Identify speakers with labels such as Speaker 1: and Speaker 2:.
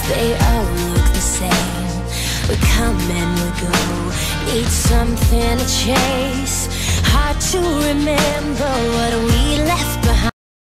Speaker 1: they all look the same. We come and we go, need something to chase. Hard to remember what we left